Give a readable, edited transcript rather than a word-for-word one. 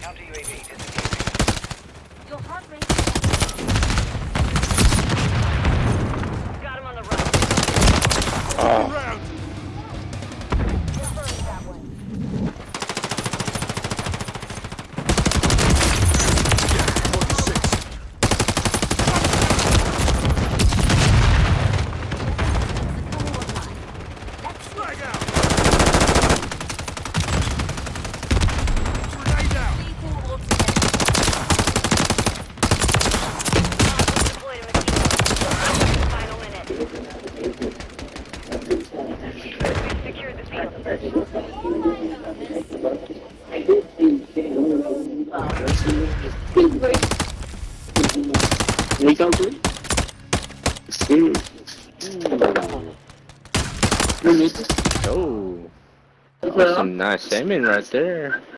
Counter UAV disengaging. Your heart rate. Got him on the run. Oh. Confirmed that one. Flag out. Grenade out. Lethal ultimate. Deployed a machine. Final minute. We've secured the field. Oh, that was some nice aiming right there.